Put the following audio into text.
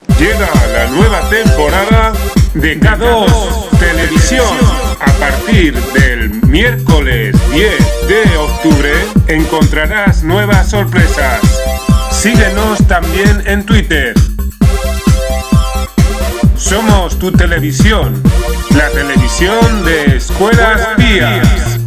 Llega la nueva temporada de K2 Televisión. A partir del miércoles 10 de octubre encontrarás nuevas sorpresas. Síguenos también en Twitter. Somos tu televisión, la televisión de Escuelas Pías.